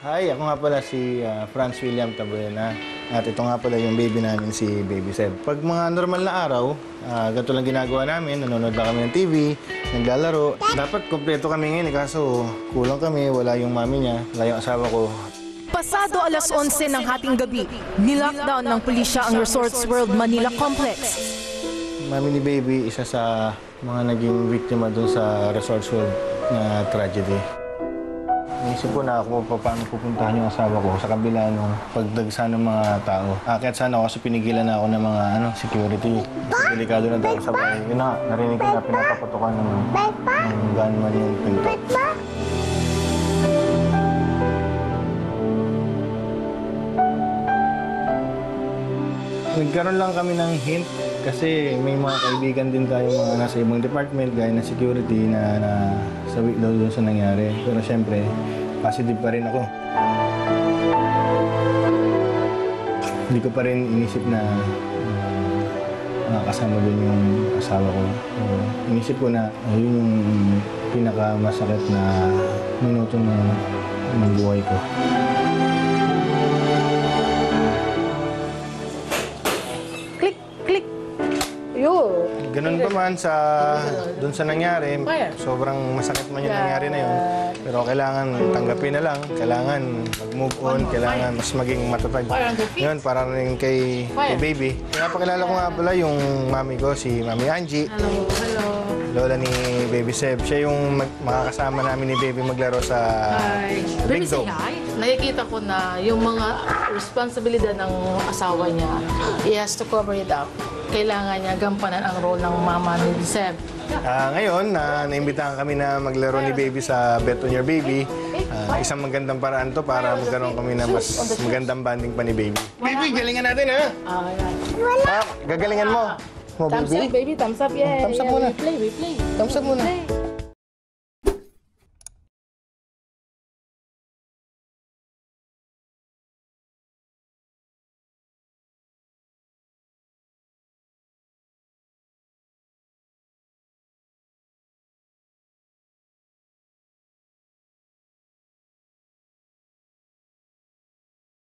Hi, ako nga pala si Franz William Tabuena. At ito nga pala yung baby namin, si Baby Seb. Pag mga normal na araw, ganito lang ginagawa namin. Nanonood lang kami ng TV, naglalaro. Dapat kompleto kami ngayon, kaso kulang kami, wala yung mami niya, wala yung asawa ko. Pasado alas 11 ng hating gabi, nilockdown ng pulisya ang Resorts World Manila Complex. Mami ni Baby, isa sa mga naging biktima doon sa Resorts World na tragedy. Naisip ko na ako paano pupuntahan yung asawa ko sa kabila ng pagdagsa ng mga tao. Kahit sana ako kasi pinigilan na ako ng mga security. Delikado na daw sa bahay. Yun na, narinig ko na pinapapatukan ng gunman yung pinto. Nagkaroon lang kami ng hint kasi may mga kaibigan din tayo mga nasa ibang department gaya ng security na sawi daw doon sa nangyari. Pero siyempre, positive pa rin ako. Hindi ko pa rin inisip na makakasama doon yung asawa ko. Inisip ko na yun yung pinakamasakit na minuto ng buhay ko. Ganun pa man doon sa nangyari, sobrang masakit man yung nangyari na yun. Pero kailangan tanggapin na lang, kailangan mag-move on, kailangan mas maging matatag. Yun, para rin kay Baby. Napakilala ko nga pala yung mami ko, si Mami Angie. Hello. Lola ni Baby Seb. Siya yung makakasama namin ni Baby maglaro sa Big Dog. Nakikita ko na yung mga responsibilidad ng asawa niya, he has to cover it up. Kailangan niya gampanan ang role ng mama ni Seb. Ngayon, naimbitahan kami na maglaro ni Baby sa Bet on Your Baby. Isang magandang paraan to para magkaroon kami na mas magandang banding pa ni Baby. Baby, galingan natin, ha? Gagalingan mo. Thumbs up, baby. Thumbs up, yeah. Thumbs up muna. We play. Thumbs up muna.